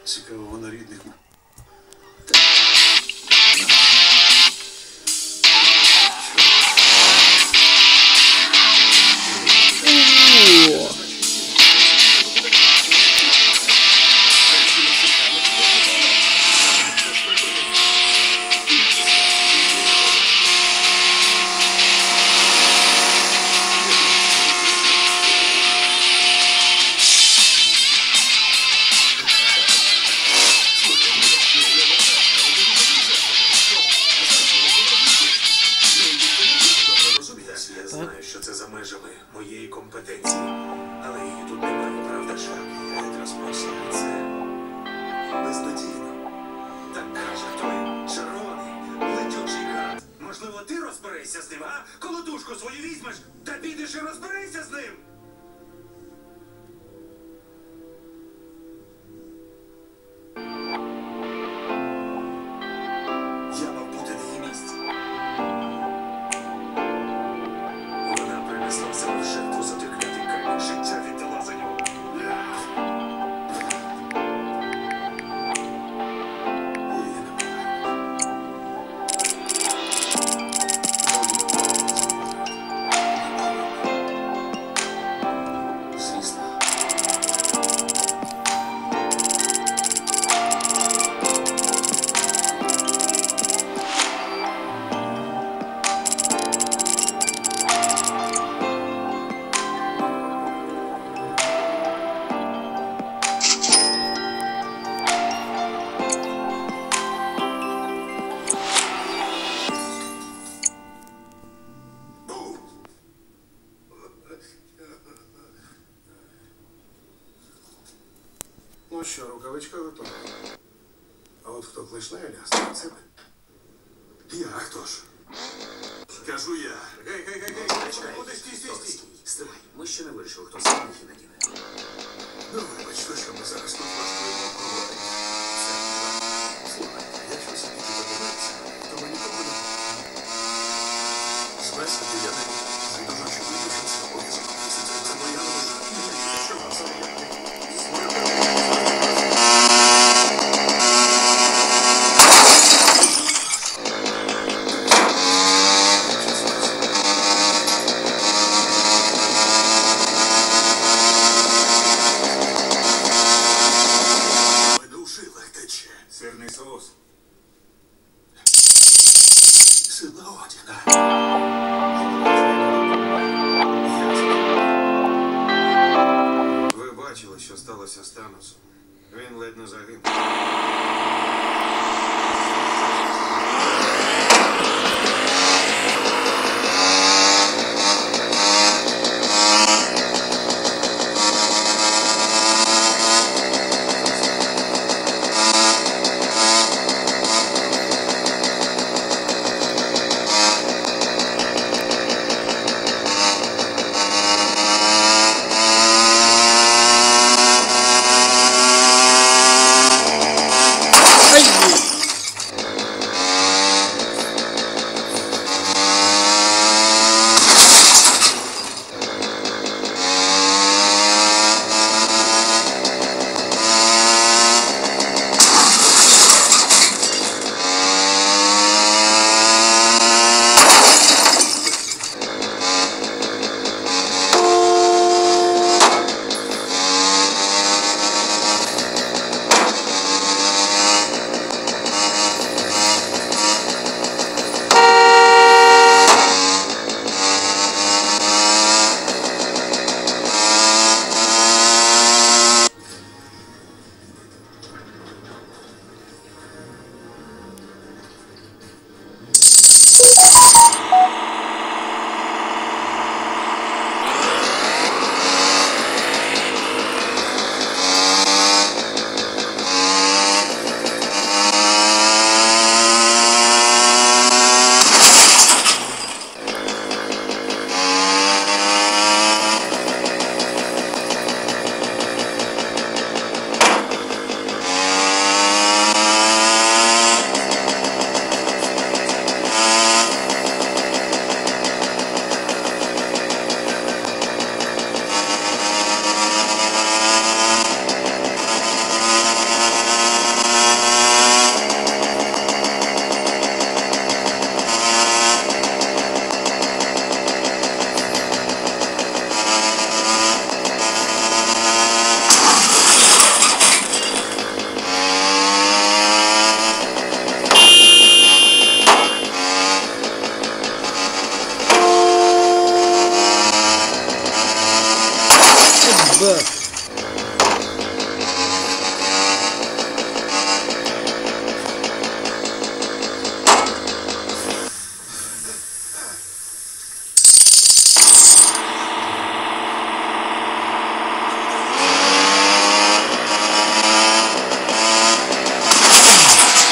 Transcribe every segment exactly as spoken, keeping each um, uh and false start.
Цікаво, вона рідних. Я знаю, що це за межами моєї компетенції, але її тут немає, правда ж? Я якраз про саме це безнадійно. Так каже той червоний летючий гад. Можливо, ти розберешся з ним, а? Колотушку свою візьмеш та підеш і розберися з ним. Я мав бути на її місці. Вона принесла себе в жертву за той клятий камінь, життя віддала за нього. Її немає. Звісно. Ну що, рукавичка готова. А от хто клишне лясне, це ми. Я, а хто ж? Кажу я. Гей, гей, гей, гей, чекай. Куди, стій, стій, стій. Стривай, ми ще не вирішили, хто саме їх надіне. Ну, вибачте, що ми зараз тут влаштуємо проводить. Слухайте, якщо все-таки подивитися, то мені буде. Звести я не можу. Відомо, що вирішив це обов'язок. Це моя новина. Що вам саме я не сирний соус. Сирна одяна.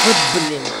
От блін.